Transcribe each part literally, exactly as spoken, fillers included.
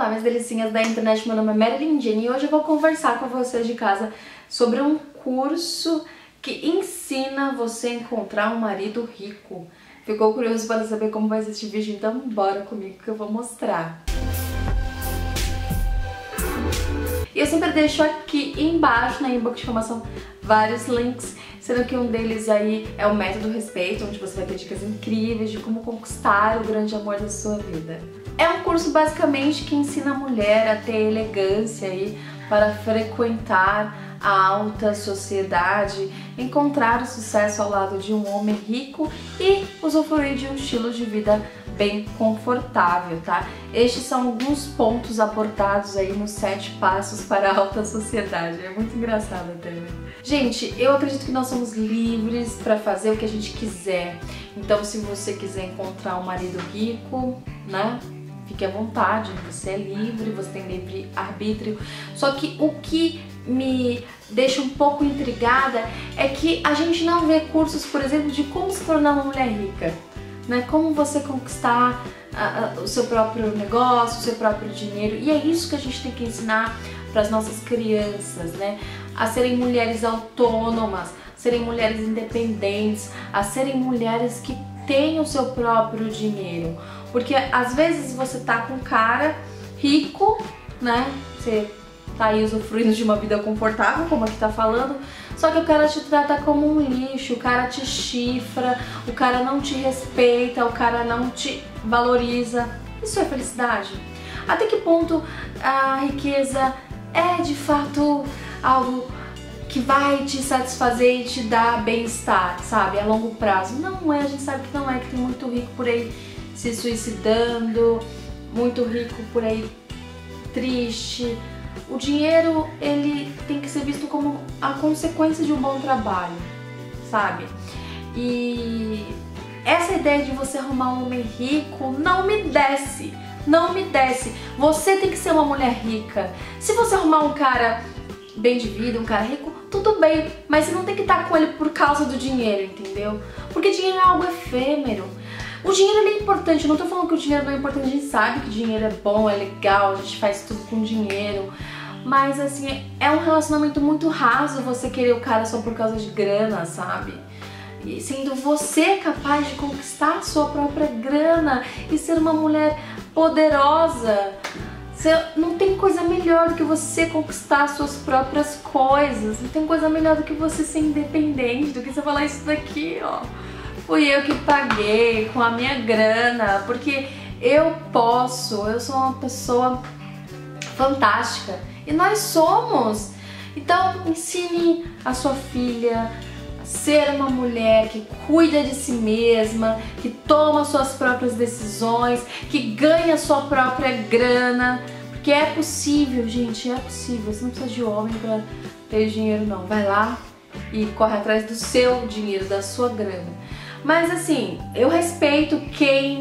Olá, minhas delicinhas da internet, meu nome é Marilyn Jenny e hoje eu vou conversar com vocês de casa sobre um curso que ensina você a encontrar um marido rico. Ficou curioso para saber como vai ser este vídeo? Então bora comigo que eu vou mostrar. E eu sempre deixo aqui embaixo na inbox de informação vários links, sendo que um deles aí é o Método Respeito, onde você vai ter dicas incríveis de como conquistar o grande amor da sua vida. É um curso basicamente que ensina a mulher a ter elegância aí para frequentar a alta sociedade, encontrar o sucesso ao lado de um homem rico e usufruir de um estilo de vida bem confortável, tá? Estes são alguns pontos aportados aí nos sete passos para a alta sociedade. É muito engraçado até, né? Gente, eu acredito que nós somos livres para fazer o que a gente quiser. Então, se você quiser encontrar um marido rico, né? Fique à vontade, você é livre, você tem livre arbítrio. Só que o que me deixa um pouco intrigada é que a gente não vê cursos, por exemplo, de como se tornar uma mulher rica, né? Como você conquistar uh, uh, o seu próprio negócio, o seu próprio dinheiro. E é isso que a gente tem que ensinar para as nossas crianças, né? A serem mulheres autônomas, a serem mulheres independentes, a serem mulheres que têm o seu próprio dinheiro. Porque às vezes você tá com um cara rico, né? Você tá aí usufruindo de uma vida confortável, como aqui tá falando, só que o cara te trata como um lixo, o cara te chifra, o cara não te respeita, o cara não te valoriza. Isso é felicidade? Até que ponto a riqueza é de fato algo que vai te satisfazer e te dar bem-estar, sabe? A longo prazo. Não é, a gente sabe que não é, que tem muito rico por aí se suicidando, muito rico por aí triste. O dinheiro, ele tem que ser visto como a consequência de um bom trabalho, sabe? E essa ideia de você arrumar um homem rico não me desce, não me desce. Você tem que ser uma mulher rica. Se você arrumar um cara bem de vida, um cara rico, tudo bem, mas você não tem que estar com ele por causa do dinheiro, entendeu? Porque dinheiro é algo efêmero. O dinheiro ele é importante, eu não tô falando que o dinheiro não é importante, a gente sabe que dinheiro é bom, é legal, a gente faz tudo com dinheiro, mas assim, é um relacionamento muito raso você querer o cara só por causa de grana, sabe? E sendo você capaz de conquistar a sua própria grana e ser uma mulher poderosa. Você, não tem coisa melhor do que você conquistar as suas próprias coisas, não tem coisa melhor do que você ser independente, do que você falar isso daqui, ó. Fui eu que paguei com a minha grana, porque eu posso, eu sou uma pessoa fantástica e nós somos. Então ensine a sua filha a ser uma mulher que cuida de si mesma, que toma suas próprias decisões, que ganha a sua própria grana, porque é possível, gente, é possível. Você não precisa de homem para ter dinheiro, não. Vai lá e corre atrás do seu dinheiro, da sua grana. Mas assim, eu respeito quem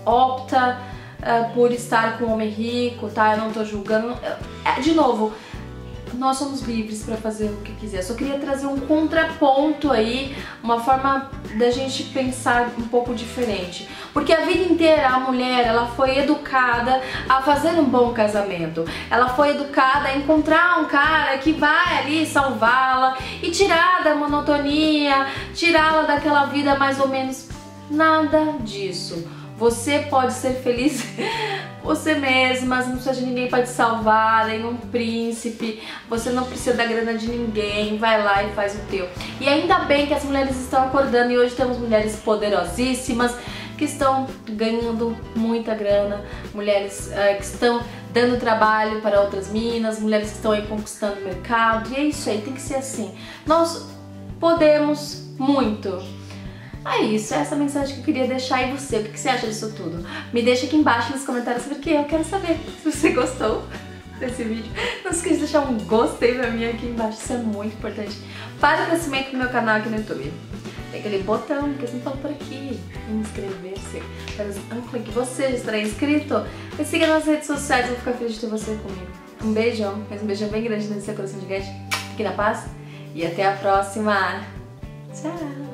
opta uh, por estar com um homem rico, tá? Eu não tô julgando. De novo, nós somos livres pra fazer o que quiser. Só queria trazer um contraponto aí, uma forma da gente pensar um pouco diferente. Porque a vida inteira a mulher, ela foi educada a fazer um bom casamento. Ela foi educada a encontrar um cara que vai ali salvá-la e tirar da monotonia, tirá-la daquela vida mais ou menos. Nada disso. Você pode ser feliz você mesma, não precisa de ninguém para te salvar, nenhum príncipe, você não precisa da grana de ninguém, vai lá e faz o teu. E ainda bem que as mulheres estão acordando e hoje temos mulheres poderosíssimas que estão ganhando muita grana, mulheres uh, que estão dando trabalho para outras minas, mulheres que estão aí conquistando o mercado, e é isso aí, tem que ser assim. Nós podemos muito. É isso, é essa mensagem que eu queria deixar. E você, o que você acha disso tudo? Me deixa aqui embaixo nos comentários porque eu quero saber se você gostou desse vídeo. Não esqueça de deixar um gostei pra mim aqui embaixo, isso é muito importante para o crescimento do meu canal aqui no YouTube. Tem aquele botão que eu sempre falo por aqui, inscrever-se, para que você já estará inscrito. Me siga nas redes sociais, eu vou ficar feliz de ter você comigo. Um beijão, mas um beijão bem grande nesse seu coração gigante. Fique na paz e até a próxima. Tchau!